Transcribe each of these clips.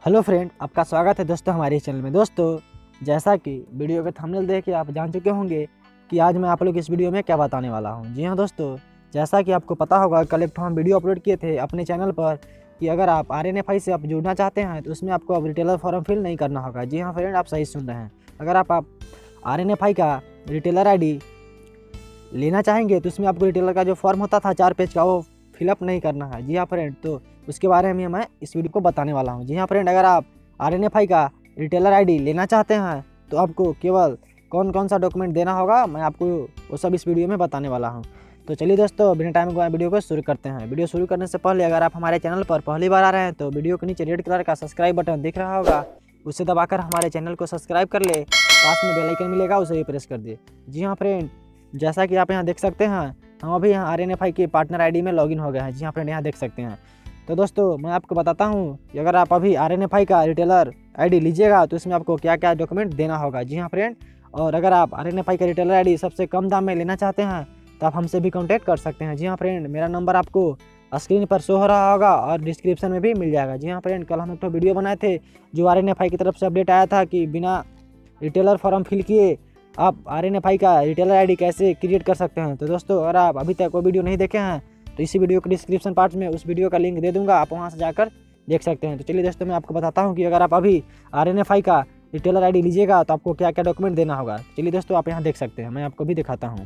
Hello friend, आपका स्वागत है दोस्तों हमारे चैनल में। दोस्तों, जैसा कि वीडियो के थंबनेल देख के आप जान चुके होंगे कि आज मैं आप लोग इस वीडियो में क्या बताने वाला हूं। जी हां दोस्तों, जैसा कि आपको पता होगा, कल एक हम वीडियो अपलोड किए थे अपने चैनल पर कि अगर आप RNFI से आप जुड़ना चाहते हैं तो उसमें आपको अब रिटेलर फॉर्म फिल नहीं करना होगा। जी हाँ फ्रेंड, आप सही सुन रहे हैं। अगर आप RNFI का रिटेलर ID लेना चाहेंगे तो उसमें आपको रिटेलर का जो फॉर्म होता था 4 पेज का, वो फिलअप नहीं करना है। जी हाँ फ्रेंड, तो उसके बारे में मैं इस वीडियो को बताने वाला हूँ। जी हाँ फ्रेंड, अगर आप RNFI का रिटेलर ID लेना चाहते हैं तो आपको केवल कौन कौन सा डॉक्यूमेंट देना होगा, मैं आपको वो सब इस वीडियो में बताने वाला हूँ। तो चलिए दोस्तों, बिना टाइम गवाए वीडियो को शुरू करते हैं। वीडियो शुरू करने से पहले अगर आप हमारे चैनल पर पहली बार आ रहे हैं तो वीडियो के नीचे रेड कलर का सब्सक्राइब बटन दिख रहा होगा, उसे दबाकर हमारे चैनल को सब्सक्राइब कर ले। पास में बेल आइकन मिलेगा, उसे भी प्रेस कर दिए। जी हाँ फ्रेंड, जैसा कि आप यहाँ देख सकते हैं, हम अभी यहाँ RNFI के पार्टनर ID में लॉगिन हो गए हैं। जी हाँ फ्रेंड, यहाँ देख सकते हैं। तो दोस्तों, मैं आपको बताता हूँ कि अगर आप अभी RNFI का रिटेलर ID लीजिएगा तो इसमें आपको क्या क्या डॉक्यूमेंट देना होगा। जी हाँ फ्रेंड, और अगर आप RNFI का रिटेलर ID सबसे कम दाम में लेना चाहते हैं तो आप हमसे भी कॉन्टैक्ट कर सकते हैं। जी हाँ फ्रेंड, मेरा नंबर आपको स्क्रीन पर शो हो रहा होगा और डिस्क्रिप्शन में भी मिल जाएगा। जी हाँ फ्रेंड, कल हम एक वीडियो बनाए थे जो RNFI की तरफ से अपडेट आया था कि बिना रिटेलर फॉर्म फिल किए आप RNFI का रिटेलर ID कैसे क्रिएट कर सकते हैं। तो दोस्तों, अगर आप अभी तक वो वीडियो नहीं देखे हैं तो इसी वीडियो के डिस्क्रिप्शन पार्ट में उस वीडियो का लिंक दे दूंगा, आप वहां से जाकर देख सकते हैं। तो चलिए दोस्तों, मैं आपको बताता हूं कि अगर आप अभी RNFI का रिटेलर ID लीजिएगा तो आपको क्या क्या डॉक्यूमेंट देना होगा। चलिए दोस्तों, आप यहाँ देख सकते हैं, मैं आपको भी दिखाता हूँ।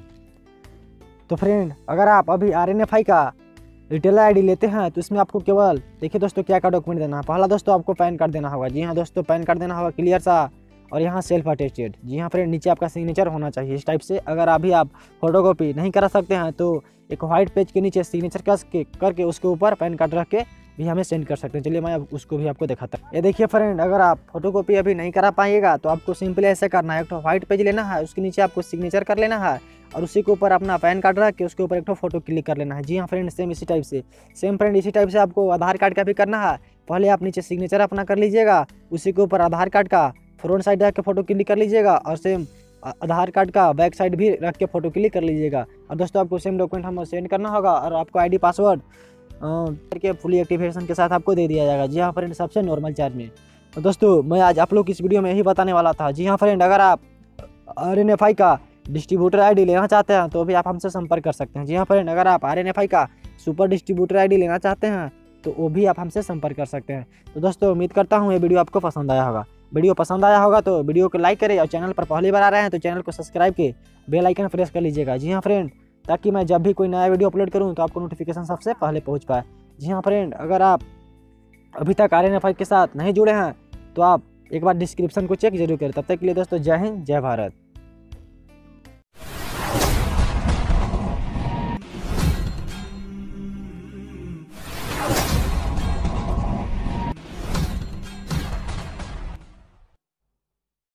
तो फ्रेंड, अगर आप अभी RNFI का रिटेलर ID लेते हैं तो इसमें आपको केवल देखिए दोस्तों क्या क्या डॉक्यूमेंट देना है। पहला दोस्तों, आपको पैन कार्ड देना होगा। जी हाँ दोस्तों, पैन कार्ड देना होगा क्लियर सा, और यहाँ सेल्फ अटेस्टेड। जी हाँ फ्रेंड, नीचे आपका सिग्नेचर होना चाहिए इस टाइप से। अगर अभी आप फोटोकॉपी नहीं करा सकते हैं तो एक वाइट पेज के नीचे सिग्नेचर करके उसके ऊपर पैन कार्ड रख के भी हमें सेंड कर सकते हैं। चलिए मैं अब उसको भी आपको दिखाता हूँ। ये देखिए फ्रेंड, अगर आप फोटोकॉपी अभी नहीं करा पाइएगा तो आपको सिंपली ऐसे करना है, एक तो व्हाइट पेज लेना है, उसके नीचे आपको सिग्नेचर कर लेना है और उसी के ऊपर अपना पैन कार्ड रख के उसके ऊपर एक फोटो क्लिक कर लेना है। जी हाँ फ्रेंड, सेम इसी टाइप से। सेम फ्रेंड, इसी टाइप से आपको आधार कार्ड का भी करना है। पहले आप नीचे सिग्नेचर अपना कर लीजिएगा, उसी के ऊपर आधार कार्ड का फ्रंट साइड रख के फोटो क्लिक कर लीजिएगा और सेम आधार कार्ड का बैक साइड भी रख के फोटो क्लिक कर लीजिएगा। और दोस्तों, आपको सेम डॉक्यूमेंट हम सेंड करना होगा और आपको ID पासवर्ड करके फुली एक्टिवेशन के साथ आपको दे दिया जाएगा। जी हाँ फ्रेंड, सबसे नॉर्मल चार्ज में। तो दोस्तों, मैं आज आप लोग इस वीडियो में यही बताने वाला था। जी हाँ फ्रेंड, अगर आप RNFI का डिस्ट्रीब्यूटर ID लेना चाहते हैं तो भी आप हमसे संपर्क कर सकते हैं। जी हाँ फ्रेंड, अगर आप RNFI का सुपर डिस्ट्रीब्यूटर ID लेना चाहते हैं तो वो भी आप हमसे संपर्क कर सकते हैं। तो दोस्तों, उम्मीद करता हूँ ये वीडियो आपको पसंद आया होगा। वीडियो पसंद आया होगा तो वीडियो को लाइक करें और चैनल पर पहली बार आ रहे हैं तो चैनल को सब्सक्राइब के बेल आइकन प्रेस कर लीजिएगा। जी हाँ फ्रेंड, ताकि मैं जब भी कोई नया वीडियो अपलोड करूँ तो आपको नोटिफिकेशन सबसे पहले पहुँच पाए। जी हाँ फ्रेंड, अगर आप अभी तक RNFI के साथ नहीं जुड़े हैं तो आप एक बार डिस्क्रिप्शन को चेक जरूर करें। तब तक के लिए दोस्तों, जय हिंद, जय भारत।